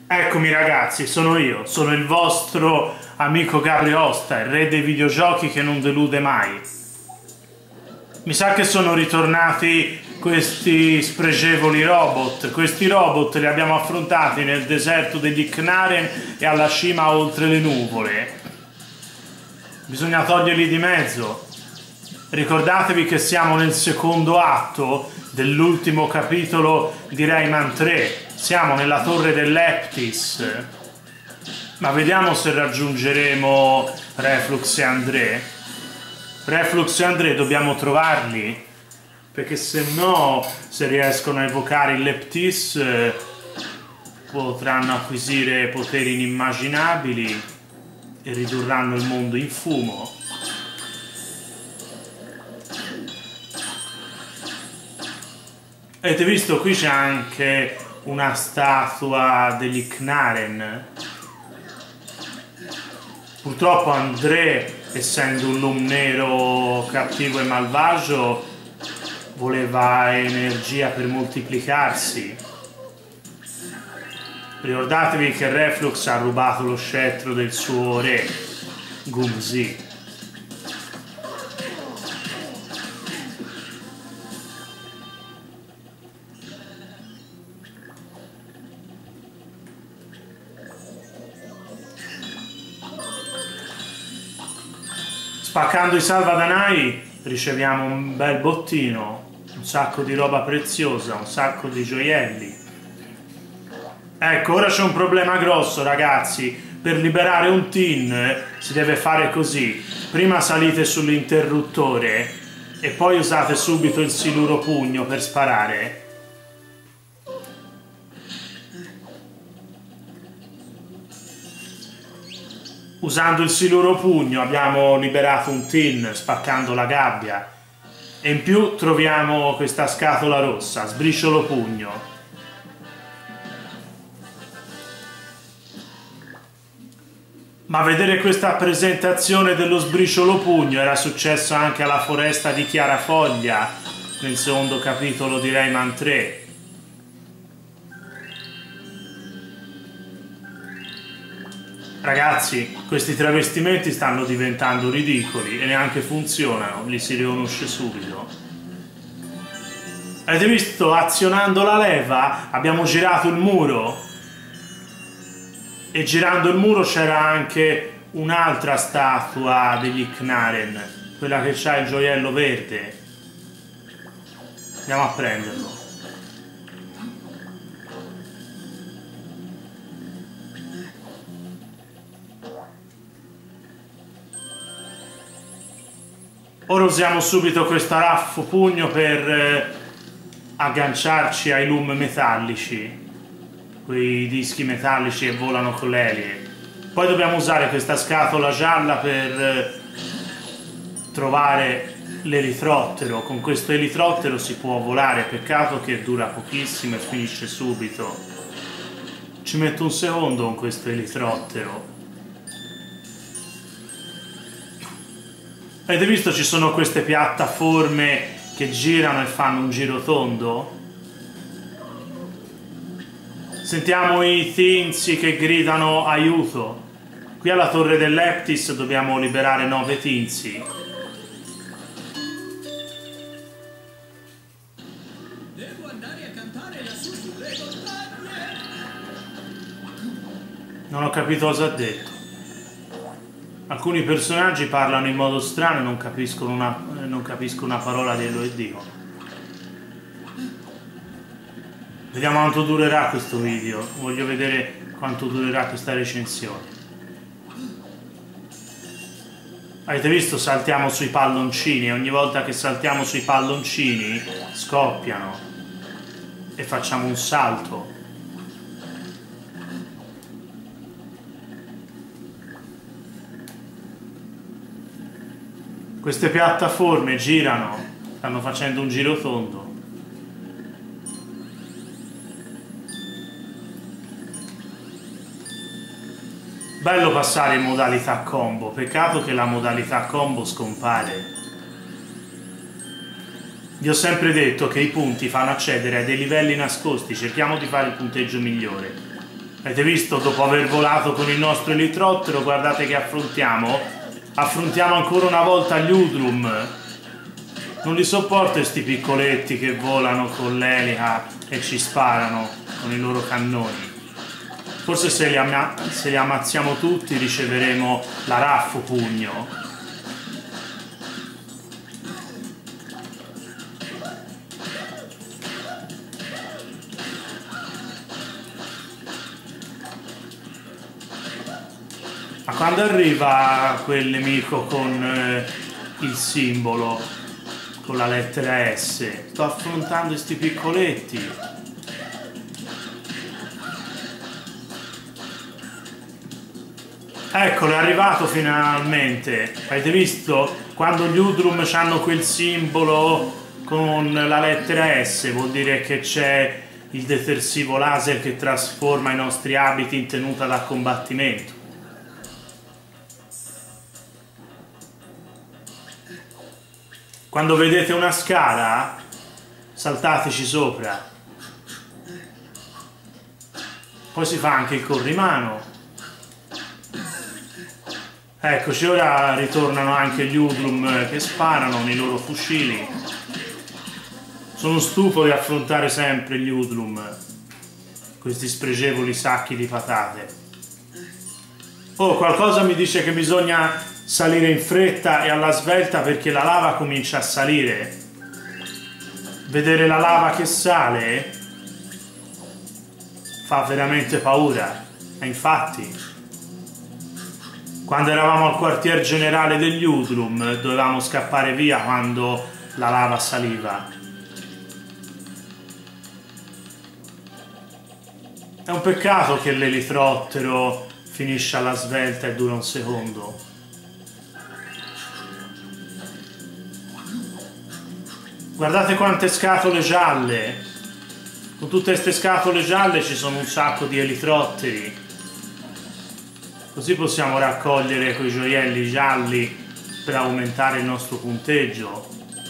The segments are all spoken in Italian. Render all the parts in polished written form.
Eccomi ragazzi, sono io, sono il vostro amico Gabriosta, il re dei videogiochi che non delude mai. Mi sa che sono ritornati questi spregevoli robot. Questi robot li abbiamo affrontati nel deserto degli Knaren e alla cima oltre le nuvole. Bisogna toglierli di mezzo. Ricordatevi che siamo nel secondo atto dell'ultimo capitolo di Rayman 3. Siamo nella torre dell'Eptis. Ma vediamo se raggiungeremo Reflux e André. Reflux e André dobbiamo trovarli, perché se no, se riescono a evocare il Leptis, potranno acquisire poteri inimmaginabili e ridurranno il mondo in fumo. Avete visto, qui c'è anche una statua degli Knaren. Purtroppo André, essendo un lume nero cattivo e malvagio, voleva energia per moltiplicarsi. Ricordatevi che Reflux ha rubato lo scettro del suo re, Gumzi. Spaccando i salvadanai riceviamo un bel bottino, un sacco di roba preziosa, un sacco di gioielli. Ecco, ora c'è un problema grosso ragazzi. Per liberare un tin si deve fare così: prima salite sull'interruttore e poi usate subito il siluro pugno per sparare. Usando il siluro pugno abbiamo liberato un tin spaccando la gabbia e in più troviamo questa scatola rossa, sbriciolo pugno. Ma vedere questa presentazione dello sbriciolo pugno era successo anche alla foresta di Chiarafoglia nel secondo capitolo di Rayman 3. Ragazzi, questi travestimenti stanno diventando ridicoli e neanche funzionano, li si riconosce subito. Avete visto? Azionando la leva abbiamo girato il muro e girando il muro c'era anche un'altra statua degli Knaren, quella che ha il gioiello verde. Andiamo a prenderlo. Ora usiamo subito questo raffo pugno per agganciarci ai loom metallici, quei dischi metallici che volano con le eliche. Poi dobbiamo usare questa scatola gialla per trovare l'elitrottero. Con questo elitrottero si può volare, peccato che dura pochissimo e finisce subito. Ci metto un secondo con questo elitrottero. Avete visto, ci sono queste piattaforme che girano e fanno un giro tondo? Sentiamo i tinzi che gridano aiuto. Qui alla torre dell'Eptis dobbiamo liberare 9 tinzi. Devo andare a cantare lassù sulle montagne. Non ho capito cosa ha detto. Alcuni personaggi parlano in modo strano e non capisco una parola di quello che dicono. Vediamo quanto durerà questo video. Voglio vedere quanto durerà questa recensione. Avete visto? Saltiamo sui palloncini e ogni volta che saltiamo sui palloncini scoppiano e facciamo un salto. Queste piattaforme girano, stanno facendo un giro tondo. Bello passare in modalità combo, peccato che la modalità combo scompare. Vi ho sempre detto che i punti fanno accedere a dei livelli nascosti, cerchiamo di fare il punteggio migliore. Avete visto, dopo aver volato con il nostro elitrottero, guardate che affrontiamo? Affrontiamo ancora una volta gli Udrum. Non li sopporto sti piccoletti che volano con l'elica e ci sparano con i loro cannoni. Forse se li ammazziamo tutti riceveremo la raffo pugno. Ma quando arriva quel nemico con il simbolo, con la lettera S, sto affrontando questi piccoletti. Eccolo, è arrivato finalmente. Avete visto? Quando gli Udrum hanno quel simbolo con la lettera S, vuol dire che c'è il detersivo laser che trasforma i nostri abiti in tenuta da combattimento. Quando vedete una scala, saltateci sopra. Poi si fa anche il corrimano. Eccoci, ora ritornano anche gli Udrum che sparano nei loro fucili. Sono stufo di affrontare sempre gli Udrum, questi spregevoli sacchi di patate. Oh, qualcosa mi dice che bisogna salire in fretta e alla svelta perché la lava comincia a salire. Vedere la lava che sale fa veramente paura. E infatti, quando eravamo al quartier generale degli Udrum dovevamo scappare via quando la lava saliva. È un peccato che l'elitrottero finisce alla svelta e dura un secondo. Guardate quante scatole gialle. Con tutte queste scatole gialle ci sono un sacco di elitrotteri. Così possiamo raccogliere quei gioielli gialli per aumentare il nostro punteggio.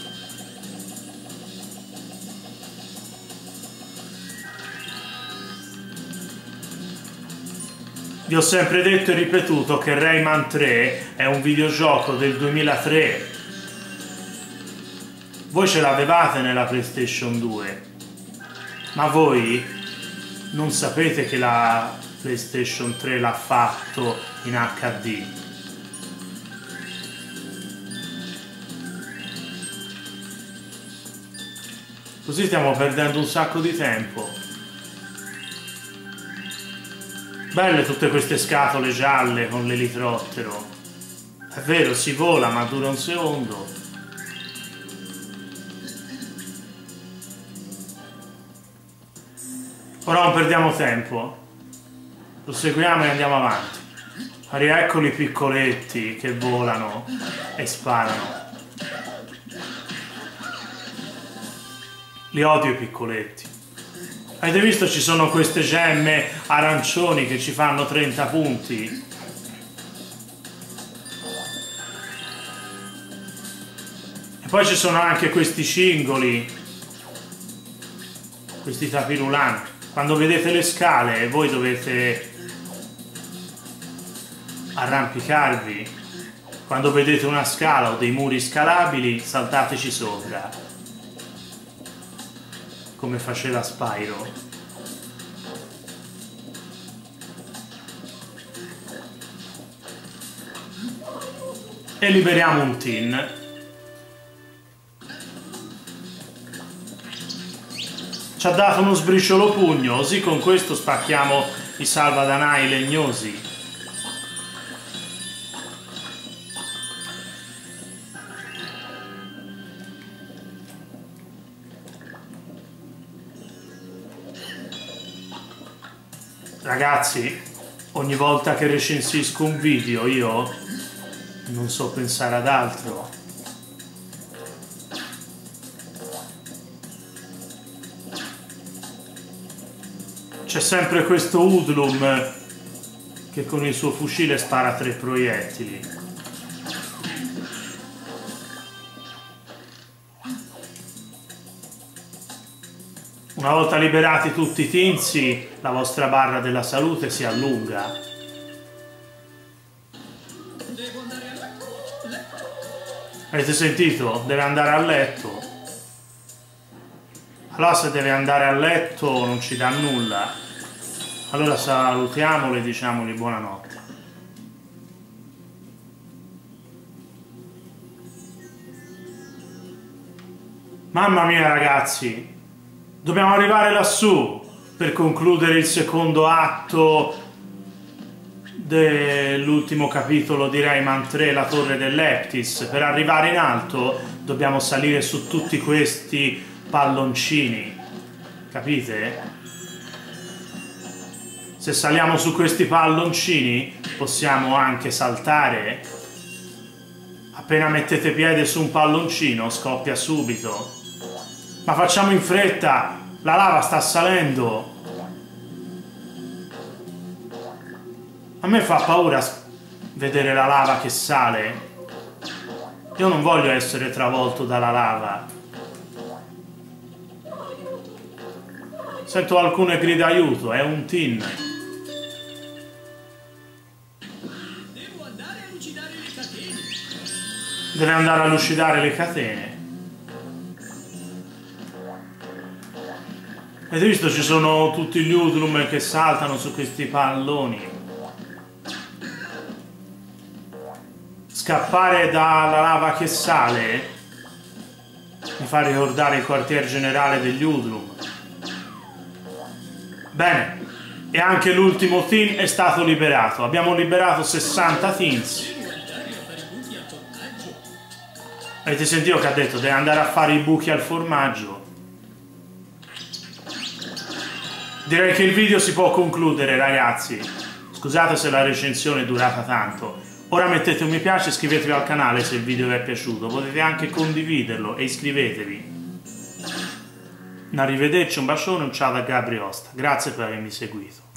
Vi ho sempre detto e ripetuto che Rayman 3 è un videogioco del 2003. Voi ce l'avevate nella PlayStation 2, ma voi non sapete che la PlayStation 3 l'ha fatto in HD. Così stiamo perdendo un sacco di tempo. Belle tutte queste scatole gialle con l'elitrottero. È vero, si vola, ma dura un secondo. Ora non perdiamo tempo, proseguiamo e andiamo avanti. Rieccoli i piccoletti che volano e sparano. Li odio i piccoletti. Avete visto, ci sono queste gemme arancioni che ci fanno 30 punti? E poi ci sono anche questi cingoli, questi tapirulanti. Quando vedete le scale voi dovete arrampicarvi. Quando vedete una scala o dei muri scalabili, saltateci sopra, come faceva Spyro. E liberiamo un tin. Ci ha dato uno sbriciolo pugno, così con questo spacchiamo i salvadanai legnosi. Ragazzi, ogni volta che recensisco un video io non so pensare ad altro. C'è sempre questo Udrum che con il suo fucile spara 3 proiettili. Una volta liberati tutti i tinzi, la vostra barra della salute si allunga. Devo andare a letto. Avete sentito? Deve andare a letto. Allora se deve andare a letto non ci dà nulla. Allora salutiamolo e diciamogli buonanotte. Mamma mia ragazzi, dobbiamo arrivare lassù per concludere il secondo atto dell'ultimo capitolo di Rayman 3, la torre dell'Eptis. Per arrivare in alto dobbiamo salire su tutti questi palloncini, capite? Se saliamo su questi palloncini possiamo anche saltare. Appena mettete piede su un palloncino scoppia subito. Ma facciamo in fretta, la lava sta salendo. A me fa paura vedere la lava che sale. Io non voglio essere travolto dalla lava. Sento alcune grida aiuto, è un tin. Devo andare a lucidare le catene. Deve andare a lucidare le catene. Avete visto, ci sono tutti gli Udrum che saltano su questi palloni. Scappare dalla lava che sale mi fa ricordare il quartier generale degli Udrum. Bene, e anche l'ultimo team è stato liberato. Abbiamo liberato 60 teams. Avete sentito che ha detto? Deve andare a fare i buchi al formaggio. Direi che il video si può concludere, ragazzi. Scusate se la recensione è durata tanto. Ora mettete un mi piace e iscrivetevi al canale se il video vi è piaciuto. Potete anche condividerlo e iscrivetevi. Un arrivederci, un bacione, un ciao da Gabri Osta. Grazie per avermi seguito.